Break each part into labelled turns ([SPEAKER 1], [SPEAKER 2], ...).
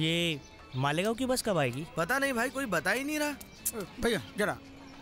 [SPEAKER 1] ये मालेगांव की बस कब आएगी?
[SPEAKER 2] पता नहीं भाई, कोई बता ही नहीं रहा।
[SPEAKER 3] भैया जरा।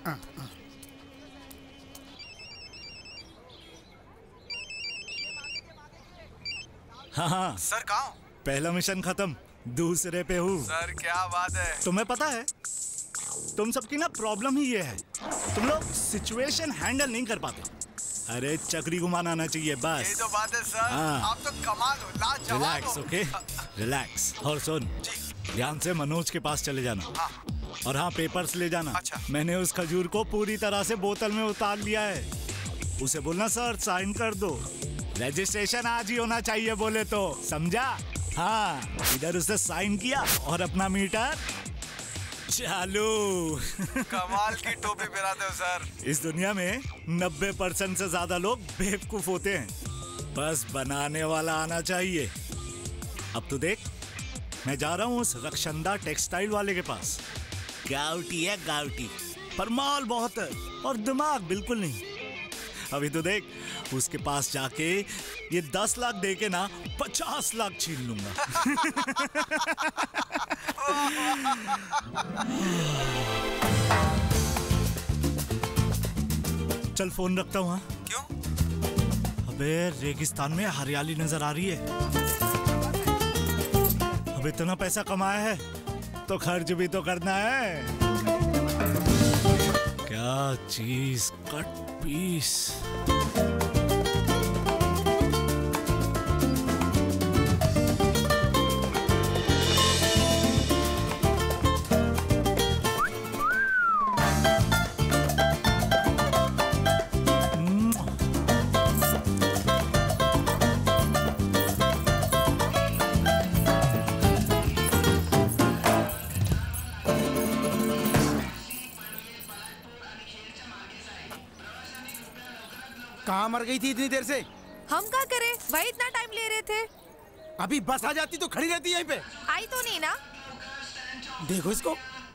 [SPEAKER 4] हाँ
[SPEAKER 2] सर कहाँ?
[SPEAKER 4] पहला मिशन खत्म, दूसरे पे हूँ।
[SPEAKER 2] सर क्या बात है।
[SPEAKER 4] तुम्हें पता है तुम सबकी ना प्रॉब्लम ही ये है, तुम लोग सिचुएशन हैंडल नहीं कर पाते। अरे चक्री घुमाना आना चाहिए बस।
[SPEAKER 2] ये तो बात है सर।
[SPEAKER 4] हाँ।
[SPEAKER 2] आप तो कमाल हो, लाजवाब हो।
[SPEAKER 4] Relax, okay relax. और सुन, ध्यान से मनोज के पास चले जाना।
[SPEAKER 2] हाँ।
[SPEAKER 4] और हाँ, पेपर्स ले जाना।
[SPEAKER 2] अच्छा।
[SPEAKER 4] मैंने उस खजूर को पूरी तरह से बोतल में उतार लिया है। उसे बोलना सर साइन कर दो, रजिस्ट्रेशन आज ही होना चाहिए बोले तो, समझा? हाँ, इधर उसने साइन किया और अपना मीटर चालू।
[SPEAKER 2] कमाल की टोपी पहनाते हो सर।
[SPEAKER 4] इस दुनिया में 90% से ज्यादा लोग बेवकूफ होते हैं, बस बनाने वाला आना चाहिए। अब तो देख, मैं जा रहा हूँ उस रक्षंदा टेक्सटाइल वाले के पास। गावटी है गावटी, पर माल बहुत है और दिमाग बिल्कुल नहीं। अभी तो देख, उसके पास जाके ये 10 लाख दे के ना 50 लाख छीन लूंगा। चल फोन रखता हूँ।
[SPEAKER 2] क्यों?
[SPEAKER 4] अबे रेगिस्तान में हरियाली नजर आ रही है। अब इतना पैसा कमाया है तो खर्च भी तो करना है। क्या चीज, कट पीस।
[SPEAKER 3] कहाँ मर गई थी इतनी देर से?
[SPEAKER 5] हम क्या करें, वही इतना टाइम ले रहे थे।
[SPEAKER 3] अभी बस आ जाती तो खड़ी रहती यहीं पे।
[SPEAKER 5] आई तो नहीं ना।
[SPEAKER 3] देखो इसको।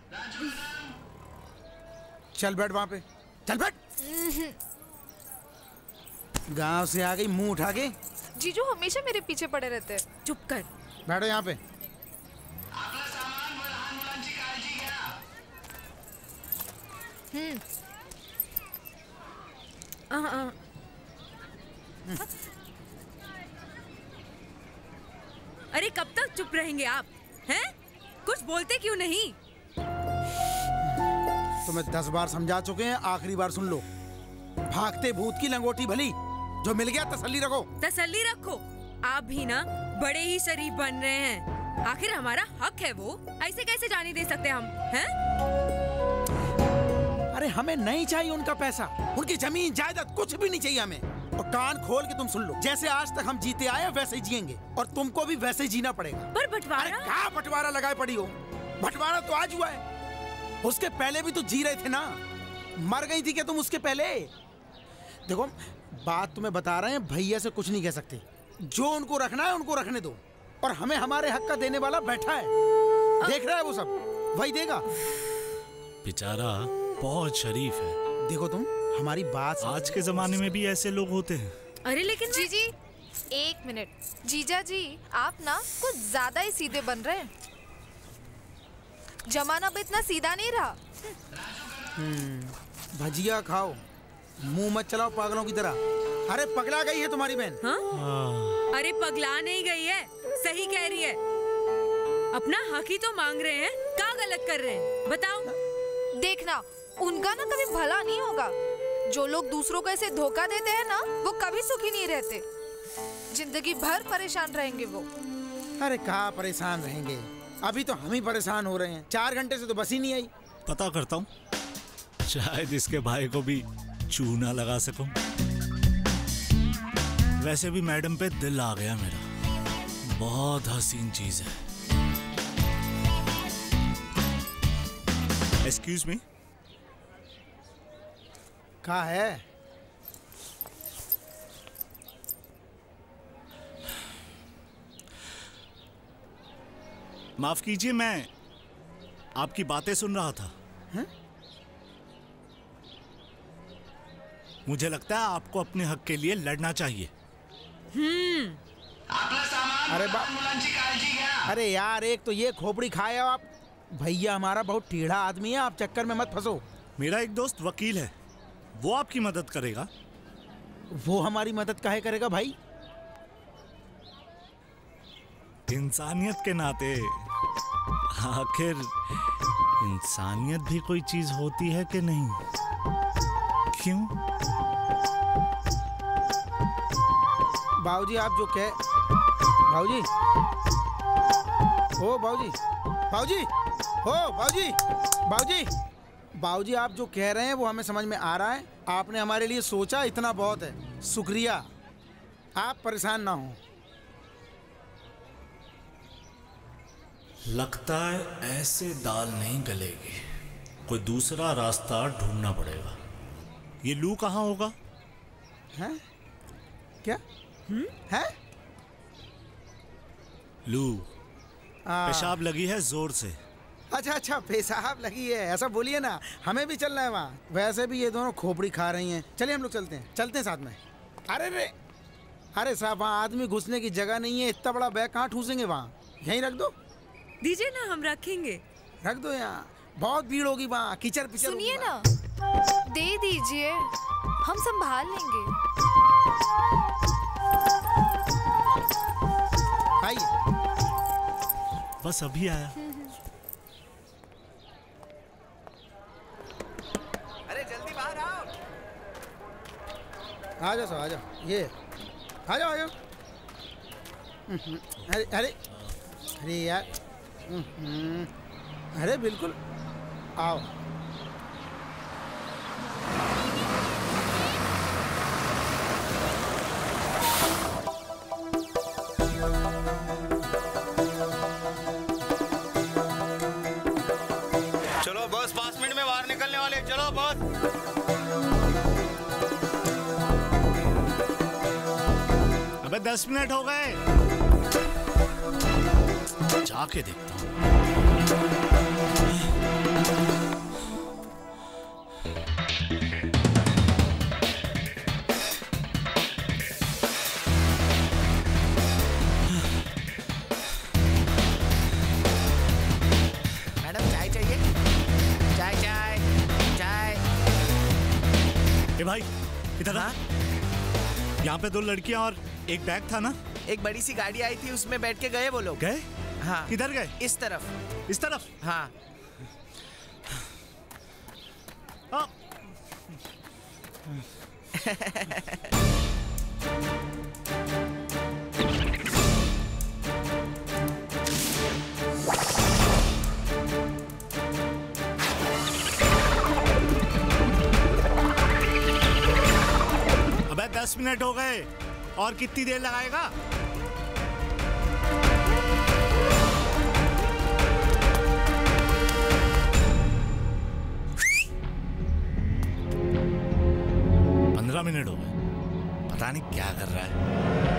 [SPEAKER 3] चल बैठ वहां पे, चल बैठ। गांव से आ गई मुंह उठा के।
[SPEAKER 5] जीजू हमेशा मेरे पीछे पड़े रहते हैं। चुप कर।
[SPEAKER 3] बैठो यहाँ पे।
[SPEAKER 6] अरे कब तक चुप रहेंगे आप? हैं? कुछ बोलते क्यों नहीं?
[SPEAKER 3] तुम्हें 10 बार समझा चुके हैं, आखिरी बार सुन लो। भागते भूत की लंगोटी भली, जो मिल गया तसल्ली रखो।
[SPEAKER 6] तसल्ली रखो। आप भी ना बड़े ही शरीफ बन रहे हैं। आखिर हमारा हक है वो, ऐसे कैसे जाने दे सकते हम? हैं?
[SPEAKER 3] अरे हमें नहीं चाहिए उनका पैसा, उनकी जमीन जायदाद कुछ भी नहीं चाहिए हमें। और कान खोल के तुम सुन लो, जैसे आज तक हम जीते आए वैसे ही जिएंगे और तुमको भी वैसे ही जीना पड़ेगा।
[SPEAKER 6] पर बंटवारा?
[SPEAKER 3] अरे कहाँ बंटवारा लगाए पड़ी हो? बंटवारा तो आज हुआ है, उसके पहले भी तो जी रहे थे ना। मर गई थी क्या तुम उसके पहले? देखो बात तुम्हें बता रहे हैं, भैया से कुछ नहीं कह सकते। जो उनको रखना है उनको रखने दो, और हमें हमारे हक का देने वाला बैठा है, देख रहा है वो सब, वही देगा।
[SPEAKER 4] बेचारा बहुत शरीफ है।
[SPEAKER 3] देखो तुम हमारी बात,
[SPEAKER 4] आज के जमाने में भी ऐसे लोग होते हैं।
[SPEAKER 6] अरे लेकिन
[SPEAKER 5] जीजी 1 मिनट। जीजा जी आप ना कुछ ज्यादा ही सीधे बन रहे हैं। जमाना भी इतना सीधा नहीं रहा।
[SPEAKER 3] भजिया खाओ, मुंह मत चलाओ पागलों की तरह। अरे पगला गई है तुम्हारी बहन।
[SPEAKER 6] हाँ? अरे पगला नहीं गई है, सही कह रही है। अपना हक ही तो मांग रहे हैं, क्या गलत कर रहे हैं बताओ?
[SPEAKER 5] देखना उनका ना कभी भला नहीं होगा। जो लोग दूसरों को ऐसे धोखा देते हैं ना, वो कभी सुखी नहीं रहते, जिंदगी भर परेशान रहेंगे वो।
[SPEAKER 3] अरे कहाँ परेशान रहेंगे, अभी तो हम ही परेशान हो रहे हैं। 4 घंटे से तो बस ही नहीं आई।
[SPEAKER 4] पता करता हूँ, शायद इसके भाई को भी चूना लगा सकूं। वैसे भी मैडम पे दिल आ गया मेरा, बहुत हसीन चीज है। Excuse me.
[SPEAKER 3] कहाँ है?
[SPEAKER 4] माफ कीजिए, मैं आपकी बातें सुन रहा था। मुझे लगता है आपको अपने हक के लिए लड़ना चाहिए।
[SPEAKER 3] अरे मुलांची काळजी घ्या। अरे यार, एक तो ये खोपड़ी खाए हो आप। भैया हमारा बहुत टेढ़ा आदमी है, आप चक्कर में मत फंसो।
[SPEAKER 4] मेरा एक दोस्त वकील है, वो आपकी मदद करेगा।
[SPEAKER 3] वो हमारी मदद काहे करेगा भाई?
[SPEAKER 4] इंसानियत के नाते। आखिर इंसानियत भी कोई चीज होती है कि नहीं? क्यों?
[SPEAKER 3] बाबूजी आप जो कह, बाबूजी, ओ बाबूजी, बाबूजी, ओ बाबूजी, बाबूजी, बाबूजी आप जो कह रहे हैं वो हमें समझ में आ रहा है। आपने हमारे लिए सोचा, इतना बहुत है, शुक्रिया। आप परेशान ना हो।
[SPEAKER 4] लगता है ऐसे दाल नहीं गलेगी, कोई दूसरा रास्ता ढूंढना पड़ेगा। ये लू कहाँ होगा?
[SPEAKER 3] हैं? क्या? हैं?
[SPEAKER 4] लू पेशाब लगी है जोर से।
[SPEAKER 3] अच्छा अच्छा, पेशाब लगी है, ऐसा बोलिए ना। हमें भी चलना है वहाँ। वैसे भी ये दोनों खोपड़ी खा रही हैं। चलिए हम लोग चलते हैं साथ में। अरे रे, अरे साहब, वहाँ आदमी घुसने की जगह नहीं है। इतना बड़ा बैग कहाँ ठूसेंगे वहाँ? यहीं रख दो।
[SPEAKER 6] दीजिए ना, हम रखेंगे।
[SPEAKER 3] रख दो यहाँ, बहुत भीड़ होगी वहाँ, कीचड़ पिचड़।
[SPEAKER 5] सुनिए ना, दे दीजिए, हम संभाल लेंगे।
[SPEAKER 3] आइए।
[SPEAKER 4] बस अभी आया।
[SPEAKER 2] अरे जल्दी बाहर आओ।
[SPEAKER 3] आ जाओ सब, आ जाओ। ये आ जाओ, आ जाओ। अरे अरे अरे यार, अरे बिल्कुल आओ।
[SPEAKER 7] चलो बस 5 मिनट में बाहर निकलने वाले। चलो बस।
[SPEAKER 4] अबे 10 मिनट हो गए। जाके देखता हूँ।
[SPEAKER 1] मैडम चाय चाहिए? चाय चाय चाय।
[SPEAKER 4] ए भाई इधर आ। यहाँ पे 2 लड़कियां और एक बैग था ना?
[SPEAKER 1] एक बड़ी सी गाड़ी आई थी, उसमें बैठ के गए वो लोग।
[SPEAKER 4] गए?
[SPEAKER 1] हाँ।
[SPEAKER 4] किधर गए?
[SPEAKER 1] इस तरफ।
[SPEAKER 4] इस तरफ?
[SPEAKER 1] हाँ।
[SPEAKER 4] अबे 10 मिनट हो गए, और कितनी देर लगाएगा? मिनट हो गए, पता नहीं क्या कर रहा है।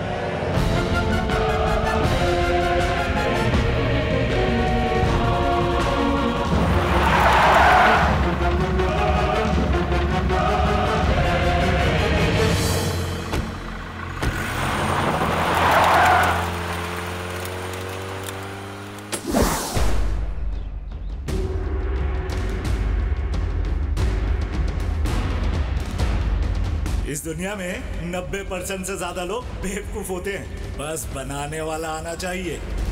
[SPEAKER 4] इस दुनिया में 90% से ज्यादा लोग बेवकूफ होते हैं, बस बनाने वाला आना चाहिए।